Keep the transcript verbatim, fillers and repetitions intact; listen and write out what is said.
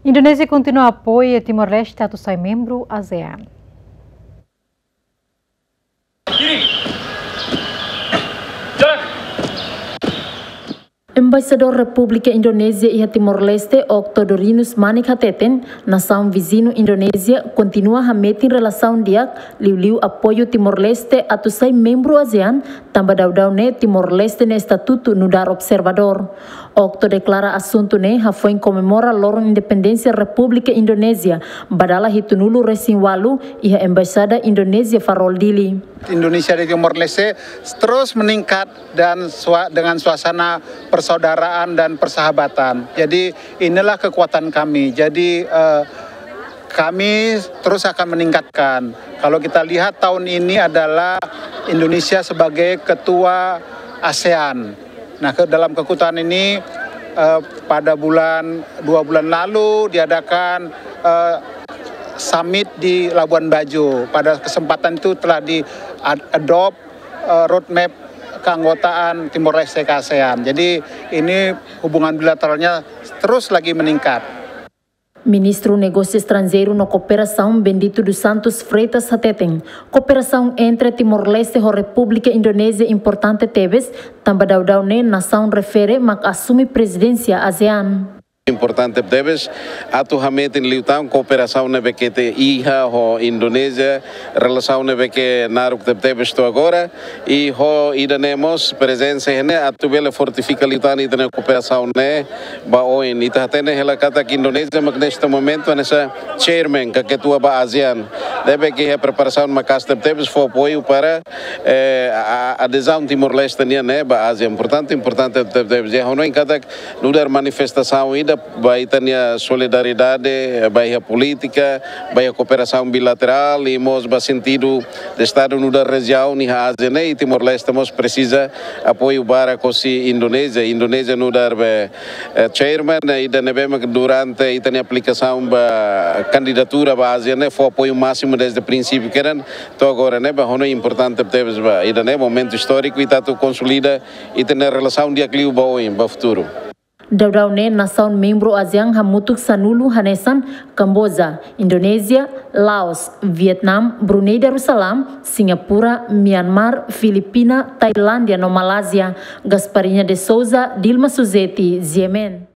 Indonésia continua apoio a Timor-Leste até ser membro ASEAN. Embaixador República Indonésia e Timor-Leste, Octodorinus Manik Hateten, nação vizinho Indonésia, continua a meter em relação dia, liu-liu apoio Timor-Leste a ser membro ASEAN, também daudau ne Timor-Leste ne estatuto no dar observador. Octo declara assunto ne ha foi comemora lorong independência República Indonésia, badala hitunulu resinwalu e a embaixada Indonésia Farol Dili. Indonesia di Timor-Leste terus meningkat dan dengan suasana persaudaraan dan persahabatan. Jadi inilah kekuatan kami. Jadi eh, kami terus akan meningkatkan. Kalau kita lihat tahun ini adalah Indonesia sebagai ketua ASEAN. Nah, ke dalam kekuatan ini eh, pada bulan dua bulan lalu diadakan eh, summit di Labuan Bajo. Pada kesempatan itu telah di-adopt uh, roadmap keanggotaan Timor-Leste ke ASEAN. Jadi ini hubungan bilateralnya terus lagi meningkat. Ministro Negócio Estrangeiro no Cooperação Bendito dos Santos Freitas Hateten, cooperação entre Timor-Leste e República Indonésia importante teves, também daudau ne nação refere mak assume presidência ASEAN. Importante debes atualmente em liutão cooperação neve que te iha ho Indonésia relação neve que naruk debes to agora e ho idanemos presença ne atubele fortifica liutão e na cooperação ne ba oin ita tene hela kata que Indonésia mas neste momento nessa chairman que tua ba ASEAN deve que a preparação macas debes for apoio para eh, a adesão Timor-Leste ne ba ASEAN importante importante debes já não em cada lugar manifestação ida baik tanya solidariedade, baik a política, baik a cooperação bilateral e mos ba sentido de Estado no da região ni a ASEAN e Timor-Leste mos precisa apoio para cosi Indonésia, Indonésia no dar be chairman e da nebema durante e tanya aplicação ba candidatura ba ASEAN foi apoio máximo desde o princípio que eram to agora né ba hono importante teve ba e da né momento histórico e tato consolida e tanya relação de acliu ba oi ba futuro. Daudau ne nação membro ASEAN hamutuk sanulu hanesan Kamboja, Indonésia, Laos, Vietnam, Brunei Darussalam, Singapura, Myanmar, Filipina, Tailândia no Malásia, Gasparinha de Souza, Dilma Suzeti, Yemen.